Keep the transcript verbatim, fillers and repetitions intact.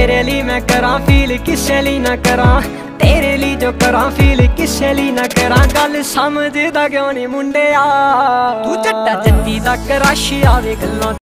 तेरे लिए मैं करा फील किसे लिए ना करा, तेरे लिए जो करा फील किसे लिए ना करा। गल समझदा क्यों नहीं मुंडिया, तू जट्टा जट्टी दा क्रश आवे गल्लां